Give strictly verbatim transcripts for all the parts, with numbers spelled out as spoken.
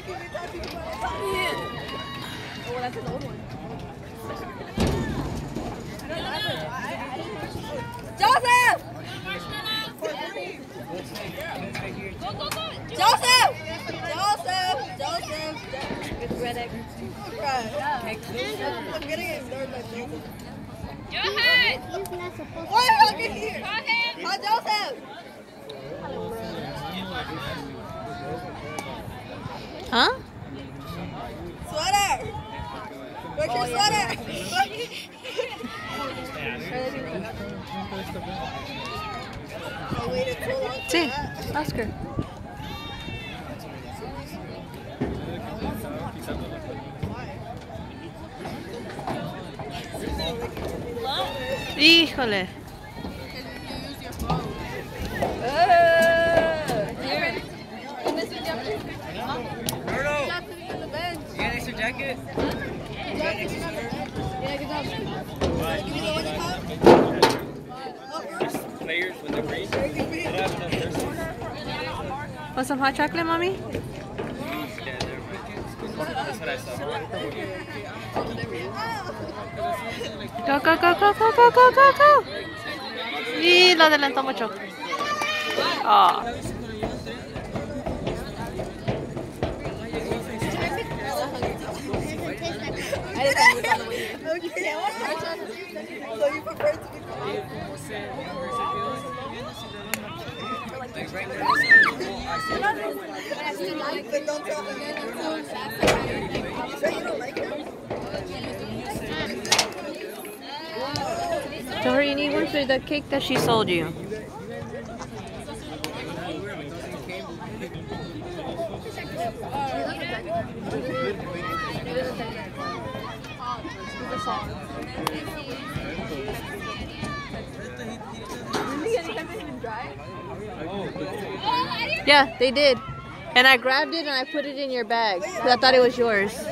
Oh, that's an old one. Joseph! Go, go, go! Joseph! Joseph! Joseph! It's Reddick. Right. I'm getting ignored by Joseph. Johan! Why are you looking here? Call him! Call Joseph! Huh? Sweater! Where's your sweater? I waited so long for Sí, that. Oscar. Híjole. Jacket? You got an extra sweater? Yeah, good job. Players when they're free. They don't have enough persons. Want some hot chocolate, mommy? Yeah, they're That's what I saw. Go, go, go, go, go, go, go, go, go. Y lo adelantó mucho. Oh. I didn't know it was on the way here. Okay. So you prefer to be but don't tell them. So you don't like them? Tell her you need one for the cake that she sold you. Yeah, they did. And I grabbed it and I put it in your bag. Because I thought it was yours. Sit!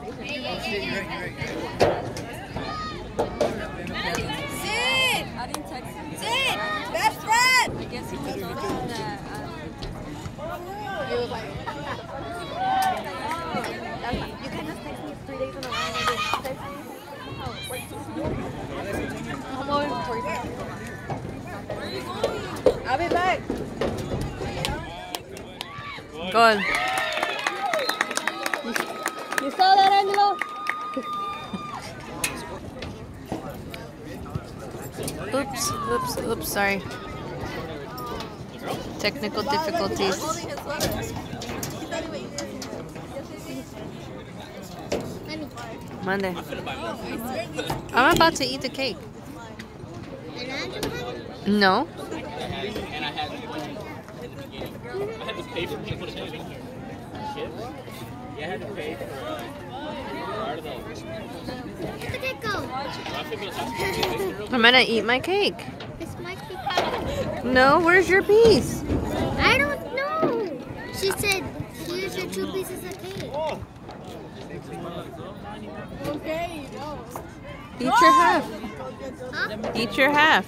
Sit! Best friend! I guess he just told him that. It was like, you can just text me three days in a row and I didn't text me. I'm going for you. I'll be back. Go on. You saw that, Angelo? Oops, oops, oops, sorry. Technical difficulties. Monday. I'm about to eat the cake. No. And I had in the beginning. I had to pay for people to come in here. Shit. Yeah, I had to pay for uh, part of the. Where did it go? I'm gonna eat my cake. It's my cake. No, where's your piece? I don't know. She said, here's your two pieces of cake. Okay, no. Eat your half. Huh? Eat your half.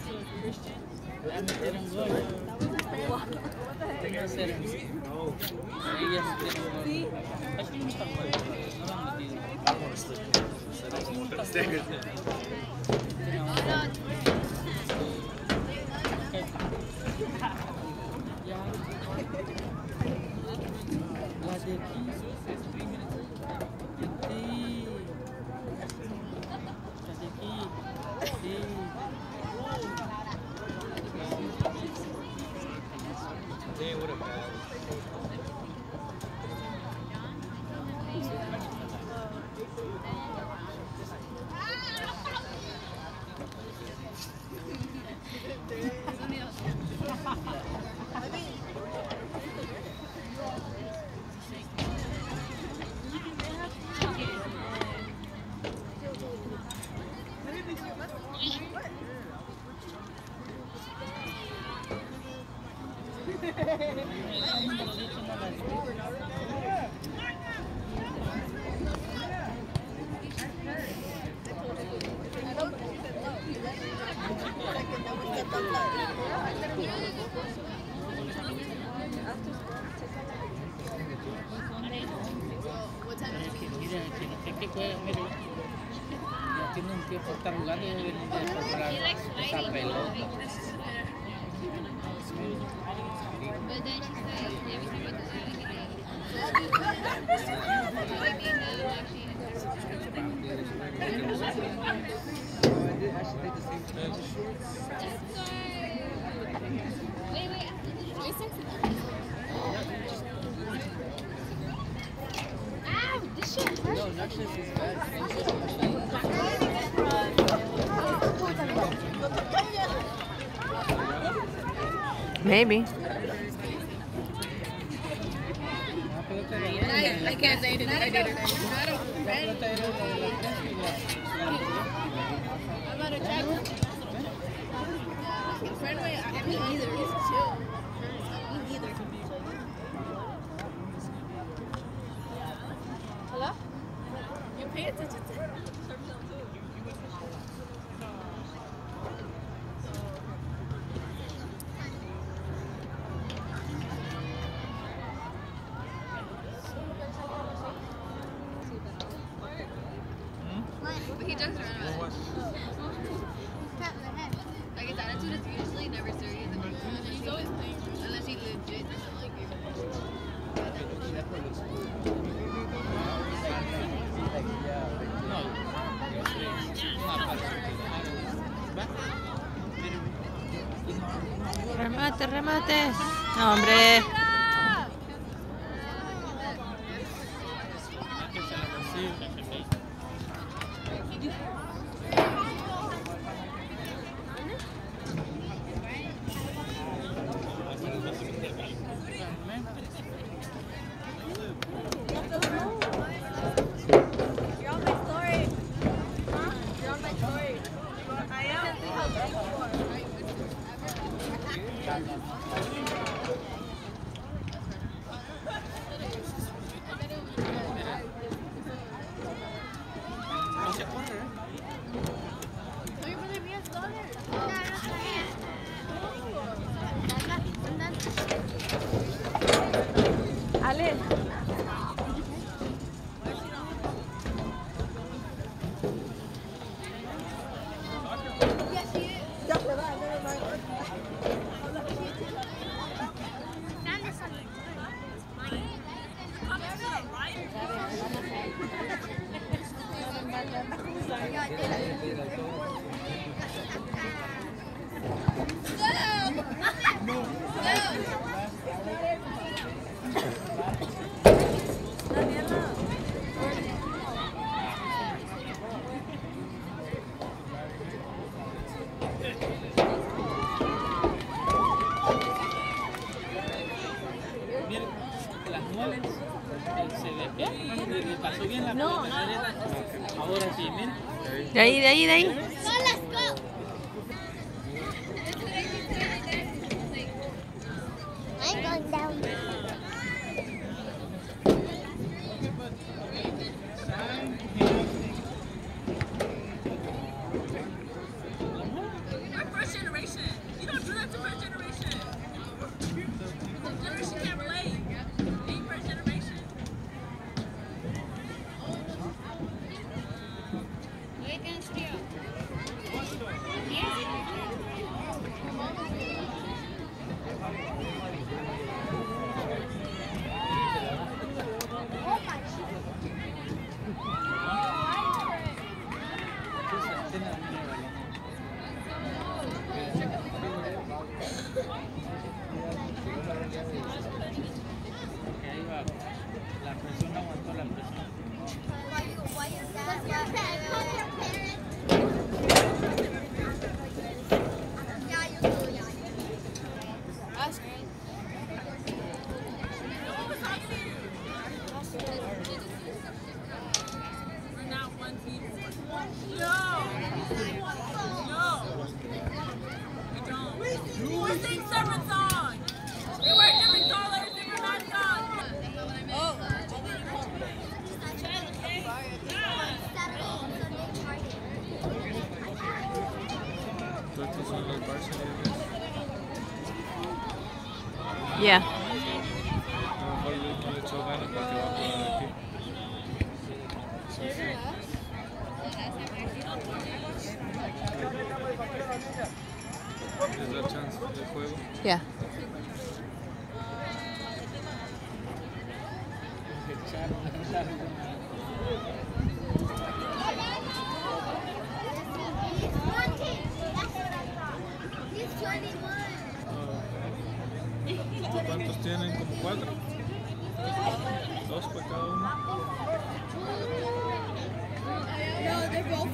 pues, mire. Ya tiene un tiempo estar jugando y venir a comprar esa pelota. But then she said everything with Wait, wait, ow, this shit hurts. No, that shit is bad. Maybe. I, I can't say it. I did it. I'm not a check. Friend way, I me either. It's chill. Me either. Hello? You pay attention to he jokes around about it. Like his attitude is usually never serious. He's always playing. Unless he legit doesn't like you. Remate, remate. No, hombre. You're on my story. Huh? You're on my story. I am. Ale. No, no. Ahora sí, mira. De ahí, de ahí, de ahí. Go, let's go. I ain't going down. You're first generation. You don't do that to first generation. First generation can't relate. You ain't first generation. Wait, can I La presión aguantó la presión. We're not one team. No. No. We don't. We sing separate songs. We wear different colors, different mascots. Oh. Yeah. A lo mejor no le echó ganas porque va a jugar aquí. Sí, sí. juego. Yeah. ¿Cuántos tienen? Como cuatro. Dos para cada uno. No, they're both.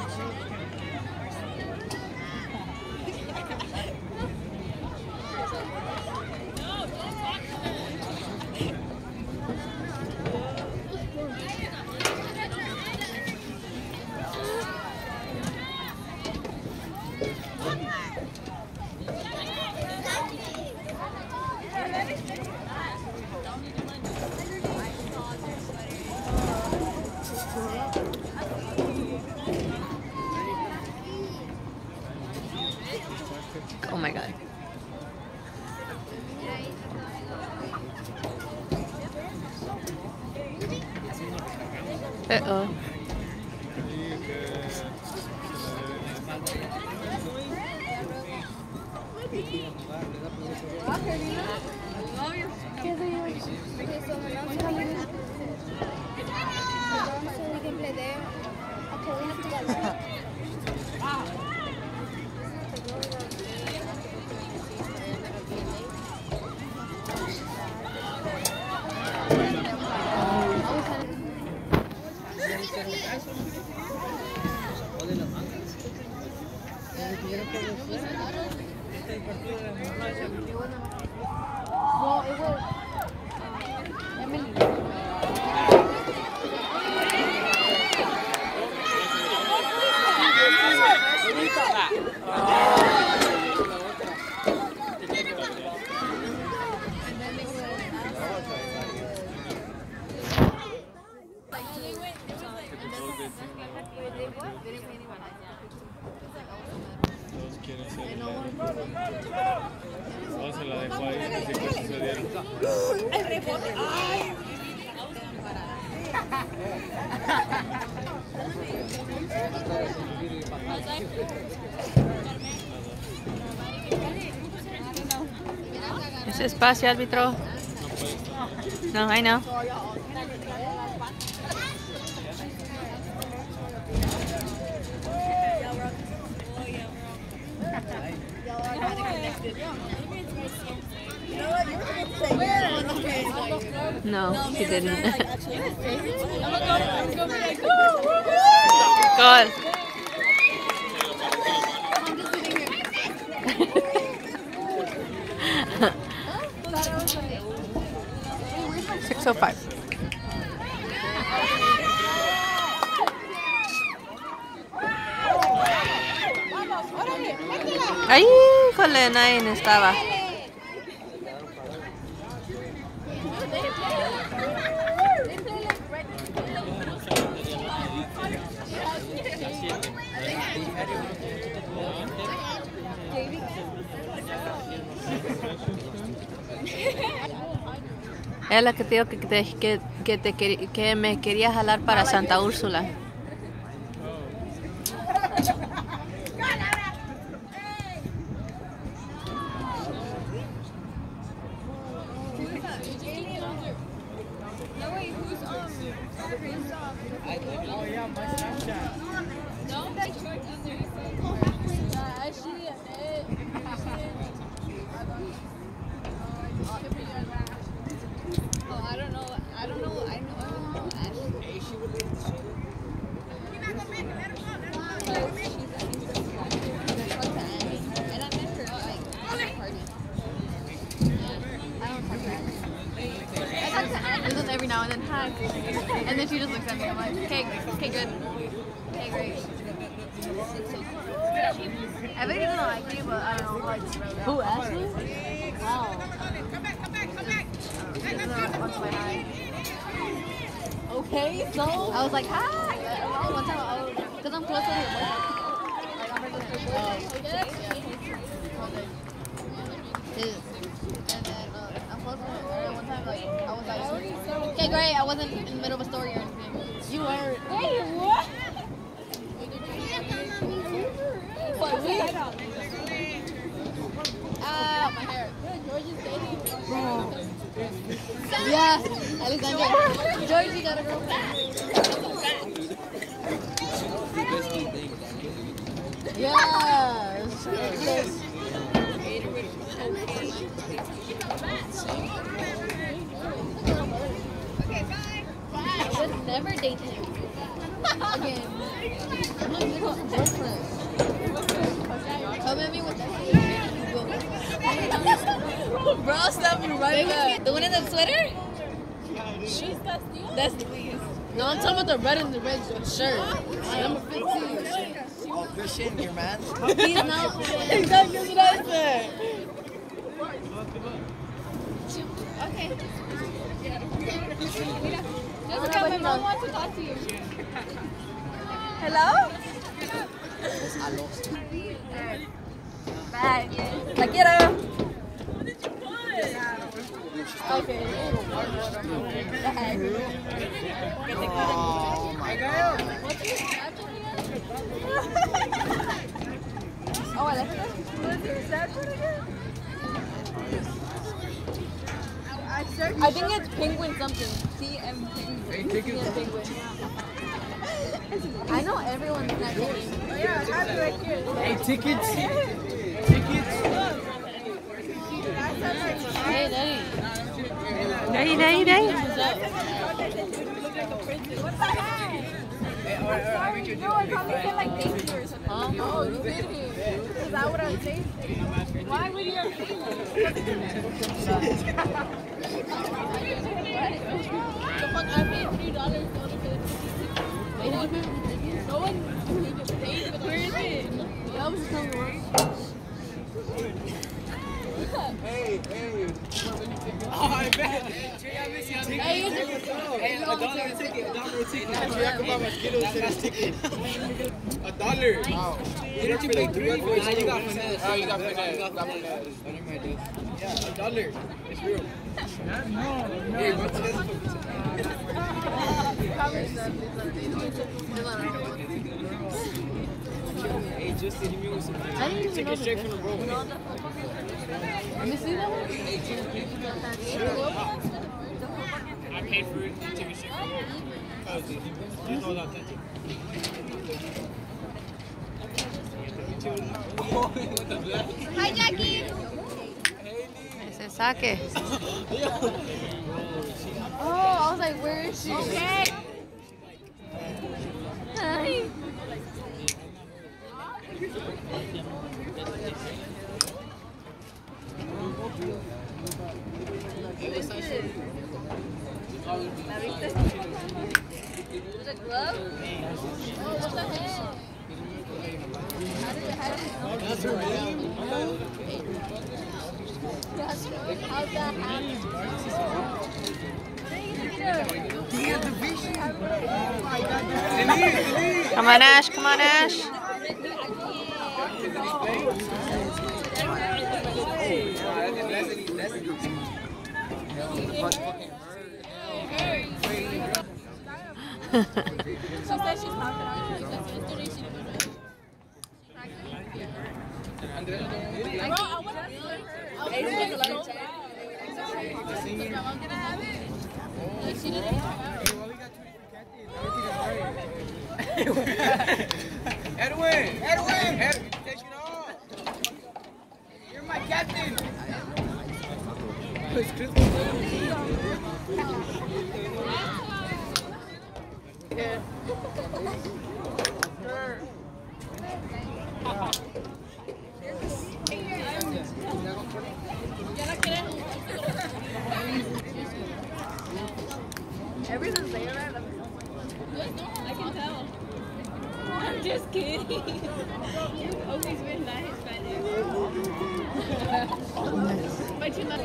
Oh my god. Uh-oh. Todos quieren ser el no, se la dejó ahí, así que sucedieron. El rebote. Ay. Ese espacio, árbitro. No, I know. No, he didn't. God. six oh five. Ay, híjole, nadie estaba. Es la que te digo que, te, que, que, te, que me quería jalar para Santa Úrsula. Every now and then, hi. And then she just looks at me. I'm like, okay, okay, good. Okay, great. I bet he doesn't like me, but I don't know. Like, who, Ashley? Wow. She doesn't want to say hi. Okay, so? I was like, hi. Well, one time, I was, because I'm close to her boyfriend. Like, I'm regular her boyfriend. Yeah. And then, uh, I'm close to her. One time, like, I was like, okay, great. I wasn't in the middle of a story or anything. You were. Wait, what? What? Uh, Yeah, Alexandra. Georgie got a girlfriend. Yeah. I would never date him. Again. I'm like, you got a girlfriend. Come at me with that. Bro, stop me right back. The one in the sweater? She's Castillo. That's Louise. No, I'm talking about the red and the red shirt. Number fifteen. Oh, Christian, your man. He's not. Exactly what I said. Okay. Just come, my mom wants to talk to you. Hello? I lost. Bye. La quiero. What did you put? Okay. Bye. Oh my God. Oh, I left it. What's your Snapchat again? I think it's penguin something. T M penguin. T M penguin. I know everyone's Snapchat. Oh yeah, I have it right here. Hey, tickets. Tickets. Hey, Daddy. Daddy, daddy, daddy. What the heck? Sorry, no, I probably said like thank you or something. Huh? Oh, you did it. Is that what I'm saying? Why would you have seen that? The fuck, I paid three dollars for the ticket. No one paid for the Where is it? Yeah, I was just telling you. Hey, hey. Oh, I bet. Hey, you just- Hey, a dollar a ticket. A dollar a ticket. I can buy my Skittles for this ticket. A dollar. Wow. Didn't you pay three? Nah, you got finesse. Oh, you got finesse. You got finesse. Yeah, a dollar. It's real. Hey, what's this? Hey, just hit me with some I didn't even take know it straight this. from the road. Let me see that one. I paid for it. Take it straight from the road. Because you know it's authentic. Hi, Jackie. Ese saque. Oh, I was like, where is she? Okay. Hi. There's a glove? Oh, what the heck? How did it happen? That's her name. How's that happen? Come on, Ash. Come on, Ash. She said she's not gonna do this. Yesterday she didn't do it. Bro, I want to feel her. I was gonna so bad. My mom didn't have it. Like she didn't have it. Edwin! Edwin! Edwin, take it off! You're my captain! It's Christmas. Yeah. Everything's there, right? I can tell. I'm just kidding. You've always been that Hispanic. But you're not.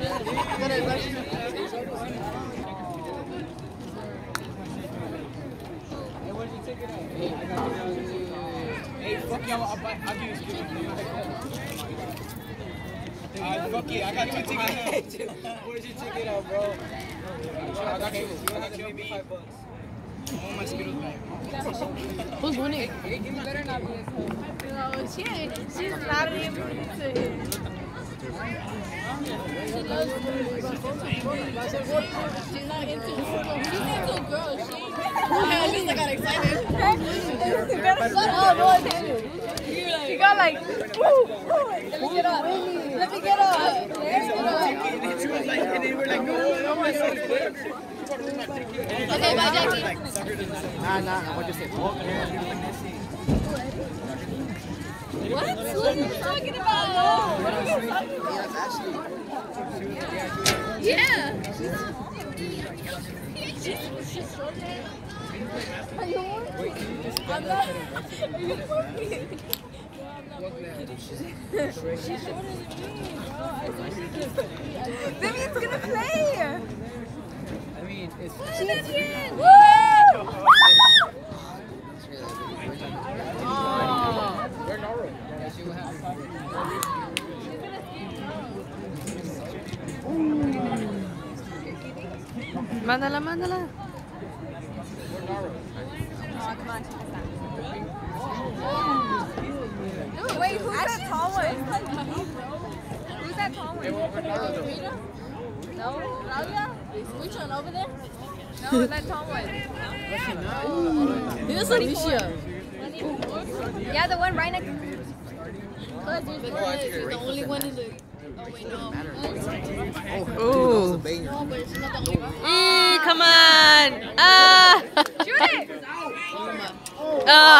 Hey, fuck y'all, I'll, buy, I'll give you a skin. Uh, fuck it, I got two tickets. Where's your ticket out, bro? I got you. You got maybe five bucks. I want my Skittles back. Who's winning? Better not be a coach. No, she, she's not even to him. not into She's into girls. She at least I got excited. Oh, boy, she got like, woo, woo. Let me get up. Let me get up. Let me get up. Okay, bye, Jackie. Nah, nah, what you say? What? What are you talking about? What are you talking about? Yeah. She's shorter. I'm not. Are you working? Vivian's gonna play. I mean, it's. She's here. Woo! We're Noro. Mándala, mándala. Dude, wait, who's that tall one? Who's that tall one? Rita? No? Claudia? Which one, over there? No, that tall one. This is Alicia. Yeah, the one right next to me. Because there's the only one in the... Oh, wait, no. Ooh. No, but it's not the only one. Eee, come on. Ah. Shoot it! Ah.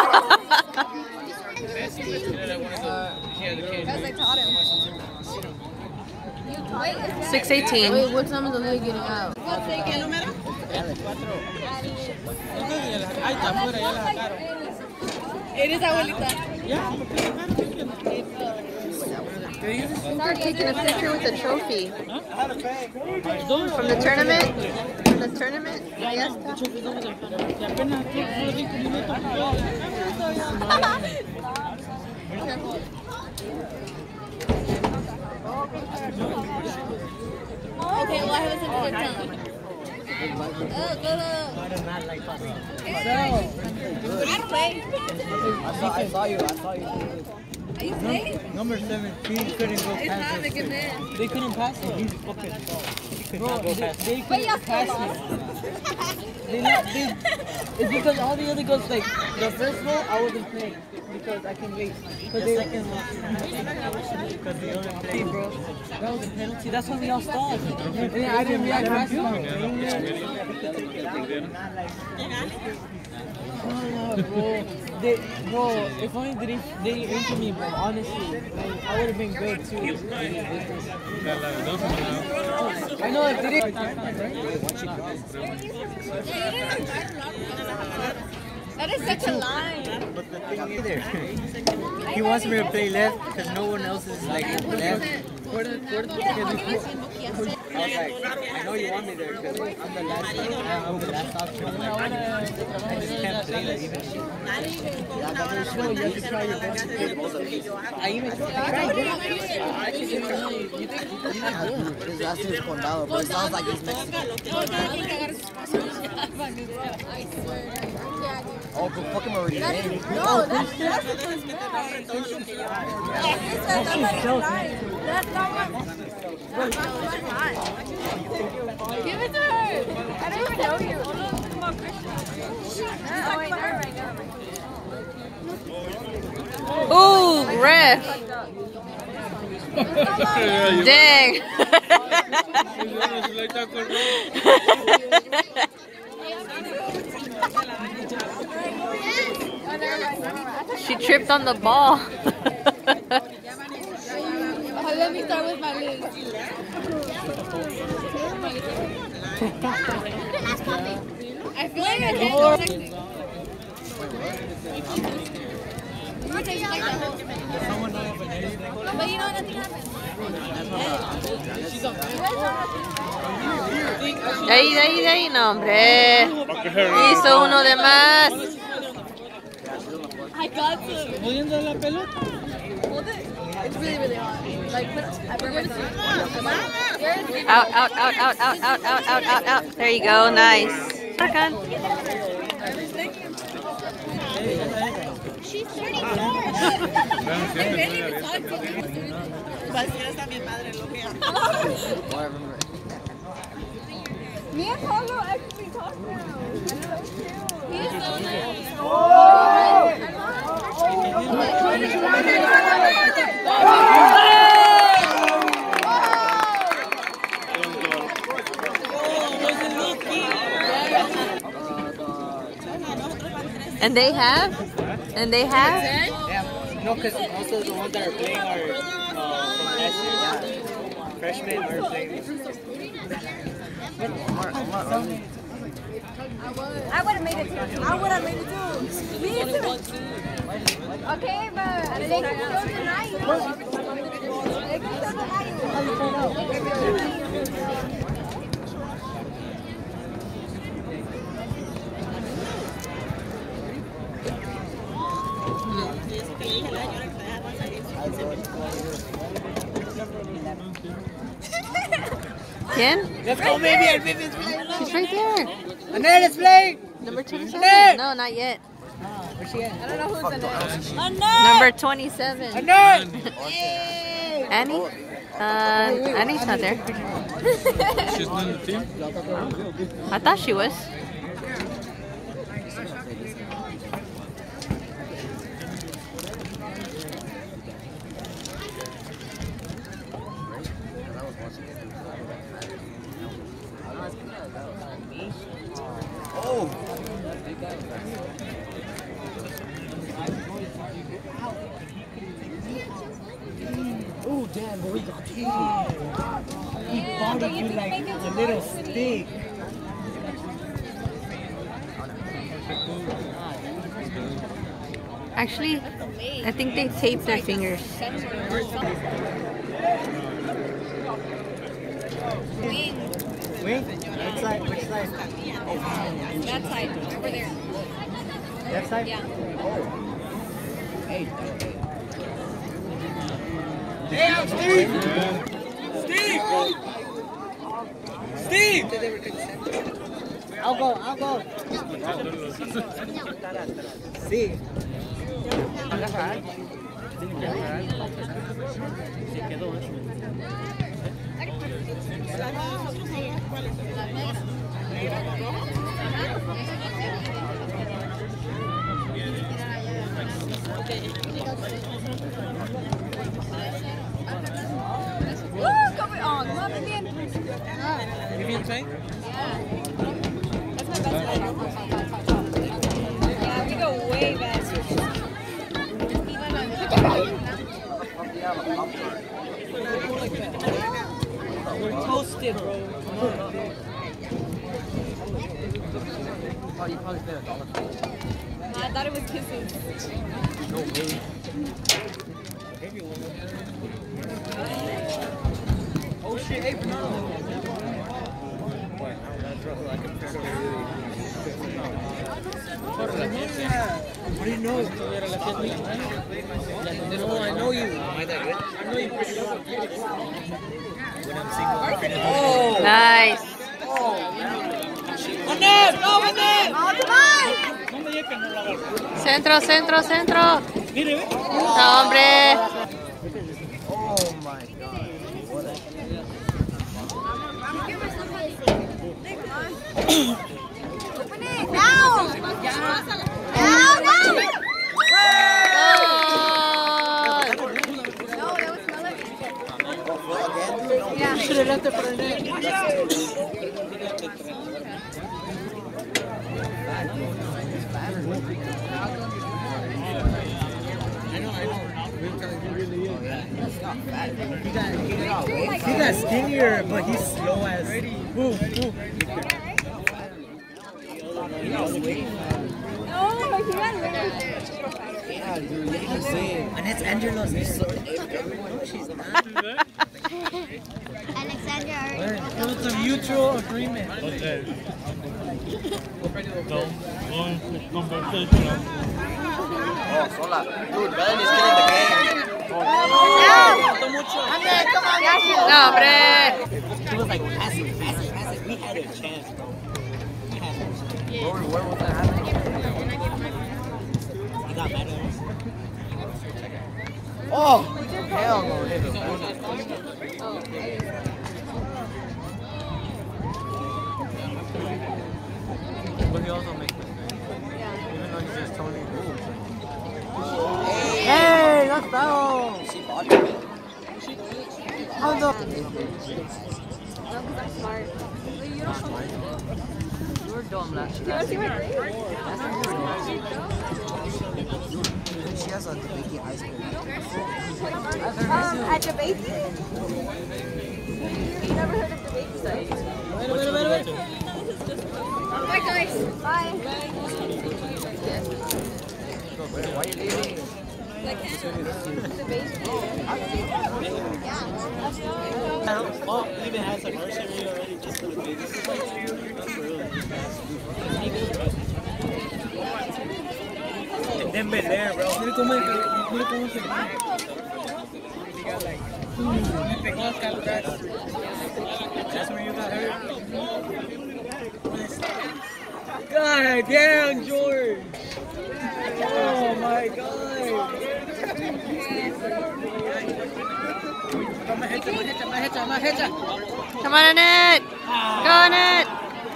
Because I taught him. Wait, six eighteen. Wait, what time is the lady getting out? It is abuelita. They're taking a picture with the trophy. From the tournament? From the tournament? Yes. Okay, well, I haven't seen the time. Oh, go to... I play. I saw, I saw you. I saw you. Are you playing? Number seventeen couldn't go It's past not a us. good man. They couldn't pass him. He's fucking tall. He could not go past him. They But y'all couldn't still pass lost. him. They not, they, it's because all the other girls, like, the first row, I wasn't playing. Because I can wait. Because the second row. Because the other play, bro. That was a penalty. That's why we all stalled. And then I didn't react fast enough. Oh, bro. They, bro, if only they didn't, they didn't enter me, bro, honestly, like, I would have been good too. I know, if they didn't. That is such a line. But the thing either, he wants me to play left because no one else is like left. Where the, where the, I was like, I know you want me there because I'm the last, I'm the last option. I just can't play that even. You have to try your best to play both of these. I even tried. His last name is Condado, but it sounds like he's Mexican. Oh, but fuck him already. No, that's that's the first man. He said that's not even right. That's not what. That's not what I Give it to her. I don't even know you. Come on, Christian. Oh, wait, never mind, never mind. Ooh, ref. Dang. She tripped on the ball. Oh, let me start with my list. I feel like I can't go next thing. You were tasting like that whole But you know, nothing happened. De ahí, de ahí, de ahí, no, hombre. Hizo uno de más. I got to Moviendo la pelota. hold it. It's really, really hot. Like, put, I burned myself. Out, out, out, out, out, out, out, out, out, out. There you go, nice. Back on. She's Me and Paulo actually talk now. He's so nice. And they have? And they have? Yeah. No, because also the ones that are playing are uh, from last year. Freshmen are playing. I would have made it too. I would have made it too. Me too. Okay, but they can still deny you. They can still deny you. Ken? Let's go, baby. And Vivian's playing. She's right there. Annette is playing. Number twenty-seven. No, not yet. Where's she at? I don't know who's in it. Number twenty-seven. Annette! Annie? Uh, Annie's not there. She's not in the team? I thought she was. Oh! Oh, damn, boy, got teeth. He bought you like a little stick. Actually, I think they taped their fingers. Wait, which side? Which side? That side, over there. That side? Yeah. Oh. Hey. Hey, I'm Steve! Steve! Steve! I'll go, I'll go. Sí. Woo, come on, come on, Vivian. Vivian playing? Yeah. That's my best friend. Yeah, we go way back. We're toasted, bro. Oh, you probably spent a dollar. I thought it was kisses. No way. Oh shit, hey, Fernando. What do you know? No, I know you. Am I that good? I know you pretty well. When I'm single, oh! Nice. Annette! No, Annette! Centro, centro, centro. No, hombre. Oh my god. Open it now! Now, now! No, that was smell it. Yeah. You should have left it for Annette. He got, he got skinnier, but he's slow as. Move, move. No, he got later. Yeah, dude, I'm saying. And it's Angelo's. Alexandra already. It was a mutual agreement. Okay. No, no conversation. Oh, sola. Dude, Belen is killing the game. No, hombre. He was like, pass it, pass it, pass it. We had a chance, bro. We had a chance. Where, where was that happening? He got mad at us. Oh, hell no. But he also makes mistakes. Even though he's just Tony. Hey, that's foul. She blocked me. How the? You were dumb last You want to see my grade? She has a baking ice cream. Um, at the baking? You never heard of the baking site? Wait, wait, wait, wait. Bye, guys. Bye. Why are you leaving? The baking? Yeah. Oh, even has a nursery already just for the babies. Then Bel Air, bro. Mira cómo mira cómo se ve. Me pegó acá atrás. That's where you got hurt. God damn, George! Oh my God! Toma hecha, toma hecha, toma hecha, toma hecha. Come on, Annette. Go, Annette.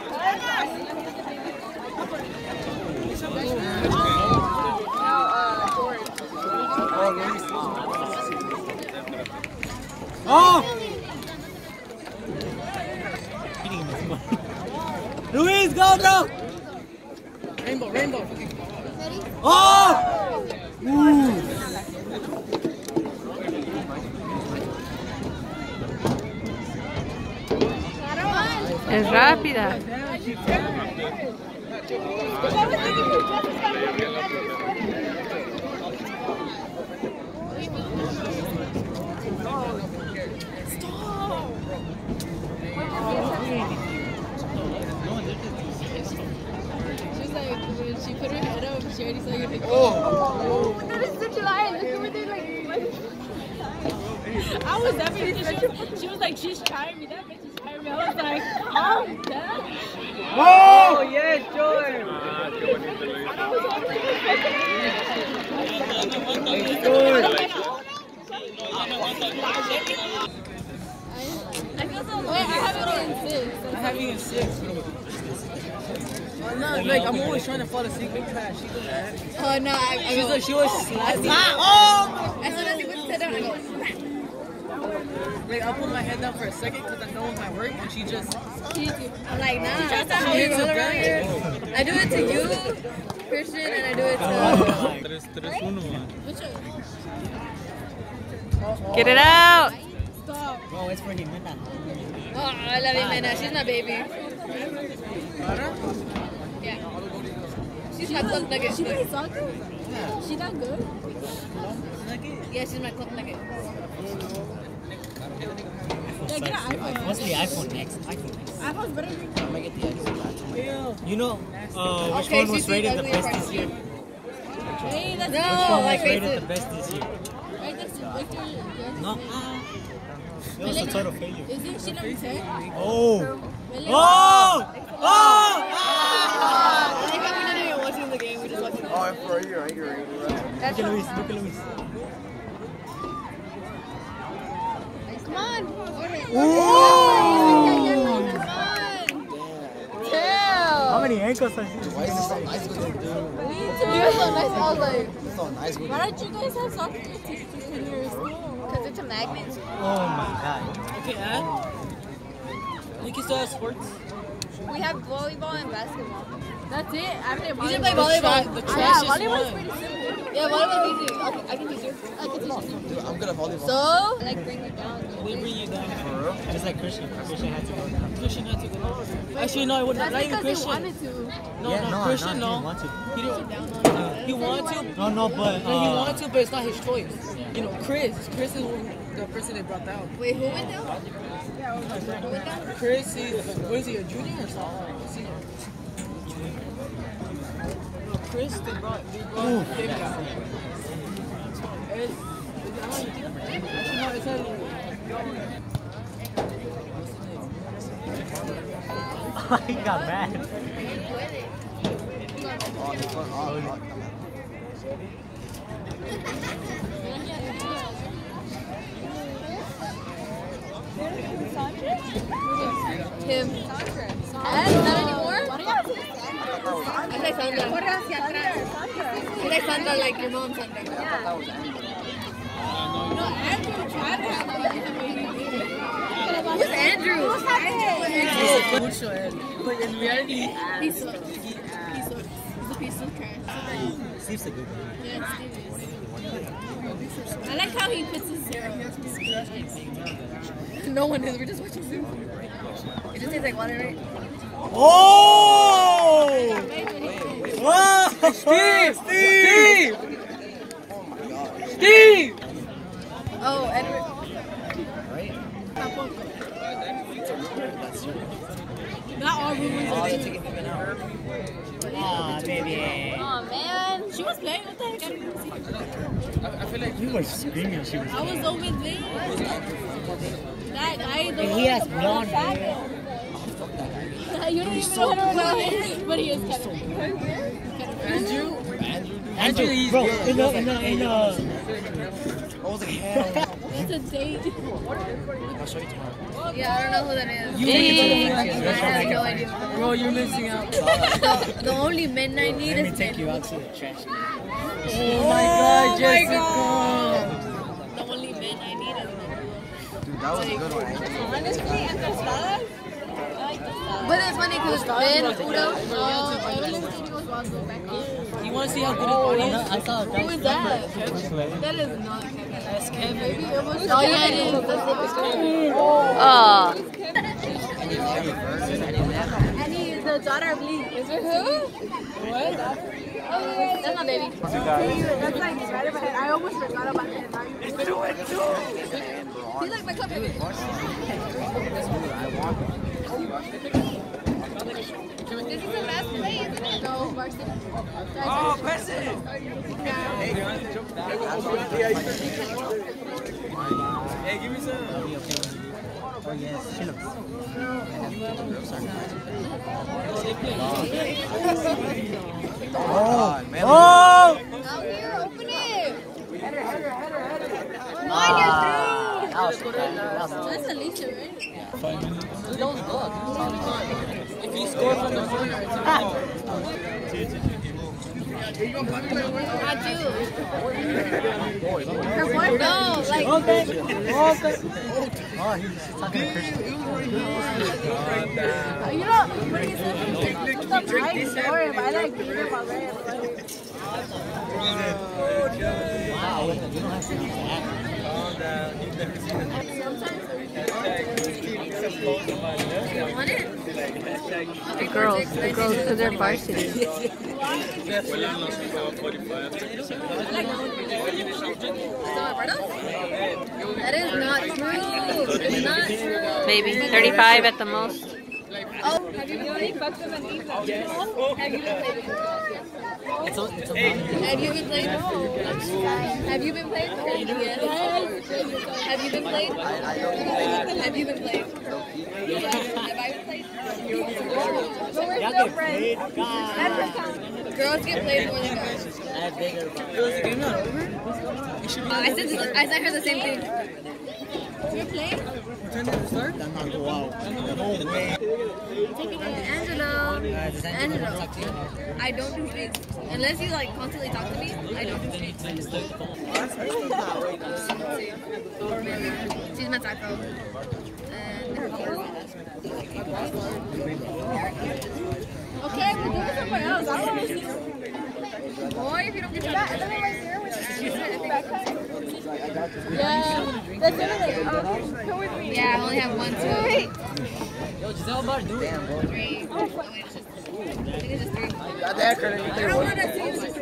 Oh! Luis, go, bro! Rainbow, rainbow. Oh! Ooh. Es rápida. She put her head up, she already saw your picture. Oh! Oh, that is such a lie. Look over there, like, like. I was definitely, she was, she was like, she's trying me. That bitch is trying me. I was like, oh, damn. Oh, yes, George! I feel so wait, I have it in six. I have you in six. Oh, no, like, I'm always trying to fall asleep in class. She does that. Oh, no, I, I She's go, like, she was slapping. oh! As soon as he puts his head down, I go, Like, I'll put my head down for a second because I know it might work, and she just... I'm like, nah, that's not how She you hits roll it around back. here. I do it to you, Christian, and I do it to... Tres, tres, uno, man. Get it out. Stop. Bro, it's for Jimena. Oh, I love Jimena. She's my baby. Yeah. She's my club nugget. She plays soccer? Yeah. She that good? Yeah, she's my club nugget. Yeah, get an iPhone. What's the iPhone next? iPhone next. iPhone's better than I'm gonna get the iPhone. You know, uh, which Okay, one was she's rated the ugly best part. this year? Hey, that's Which no, one like was rated rated. the best this year? Right next to Victor. No. It was a total failure. Isn't she number ten? Oh! Really? Oh! Oh! I think we didn't even watch the game. We just watched it. Oh, for you, right? You're right. Look at Luis, look at Luis. Come on. Ooh! Come on. How many ankles are you? Why is this so nice with it, dude? You're so nice. I was like, It's so nice with why it. don't you guys have soccer in your school? Because it's a magnet. Oh my god. Okay, and... You can still have sports. We have volleyball and basketball. That's it. I haven't played You volleyball. should play volleyball. The Ah, trash yeah, is volleyball's fun. pretty simple. Yeah, volleyball's easy. Okay, I can teach you. I can teach you. Dude, I'm good at volleyball. So, Like bring it down. We bring you down. Just like Christian. Christian had to go down. Christian had to go. Actually, no, I wouldn't. that's Not even because they Christian. wanted to. No, Yeah, no, no, Christian, no, no. he didn't want to. He didn't. He wanted to. No, no, but No, he uh, wanted to, but it's not his choice. You know, Chris. Chris is the person they brought down. Wait, who went down? Chris is, what is he, a junior or something? Senior. No, Chris, they brought, they brought him down. It's, actually, no, it's not. he got mad. Oh, this one, oh, oh. Him. And not anymore? I say Sandra. I say Sandra like your mom, Sandra. No, Andrew tried to have a baby. Who's Andrew? Good show, Ed. But in reality, He sucks. He sucks. He's a piece of trash. Steve's a good one. Yeah, Steve is. I like how he puts his zero. No one is. We're just watching Zoom. It just tastes like water, right? oh! Whoa! Steve! Steve! Steve! Oh, Edward. Not all rumors are true. Aw, baby. Oh man. She was playing. What the heck? I didn't even see. I feel like You were screaming. She was. I was over there. That guy, the And one he has with the blonde fat hair. guy. You don't even know what about him, but he is kind of. Andrew? Andrew, Andrew, he's bro, good. in the, in the, in the. I was like, hell. It's a date. I'll show you tomorrow. Yeah, I don't know who that is. You I need have no idea. Bro, you're missing out. The, the only men I need Let me is take you men. out to the trash. Oh my god, Jessica. The only men I need is men. Dude, that was a good one. Honestly, and tostadas? I like tostadas. But it's funny because Ben, Udo, Oh, Evelyn said he was Roswell back home. You want to see how good his body is? I saw Who is that? That is not Kevin. That's Kevin. Maybe it was. Oh yeah, it is. That's it. Oh. And he is the daughter of Lee. Is it who? What? That's my baby. That's like right in my head. I almost forgot about him. He's like my cousin. This is the last play, isn't it? No, varsity. Oh, press it. Hey, give me some. Oh, yes, she looks. Oh, man. Oh! Out here, open it. Come Ah, on, you're through. that was good. That was good. That's Alicia, right? If he scored from the corner, it's I do. Her boyfriend. No, like. okay. Okay. Oh, he's talking to Christian. You know, when he said what's up, I story, but I like being him already. Wow, you don't have to act. You want it? The girls, the girls, because they're varsity. That is not true. It's not true. Maybe thirty-five at the most. Oh, have you been playing? Have you been playing? It's a, it's a Have you been playing? Have you been playing? Yes. Have you been playing? Have you been playing? Have I been playing? But we're still friends. Girls get played more than guys. I have bigger. Is the game not over? I said I said her the same thing. You're playing? What time did it start? I'm not go out. No way. Angelo. Does Angela Angelo. talk to you? I don't do streaks. Unless you like constantly talk to me, I don't do streaks. I just took the phone. She's my type of. And Okay, we're doing something else. I don't want to see you. or if you don't get your Yeah, that's it. Okay, come with me. yeah, I only have one, two, Yo, Giselle about to do it. three. Oh, wait, it's just, I think it's just three. Got the haircut. I don't want to see this.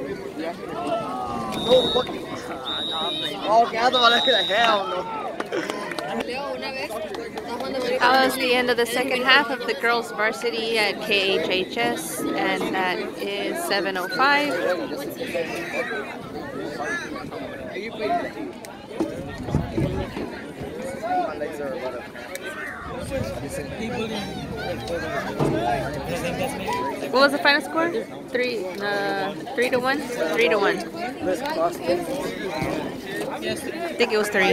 No fucking. Okay, I thought I could have hell no. Leo, una vez, estamos de That was the end of the second half of the girls' varsity at K H H S, and that is seven oh five. People in. What was the final score? Three, uh, three to one? Three to one. I think it was three.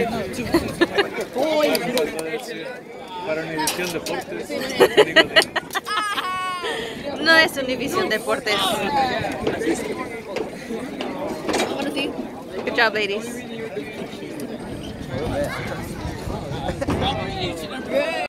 Para Univisión Deportes. No es Univisión Deportes. Good job, ladies.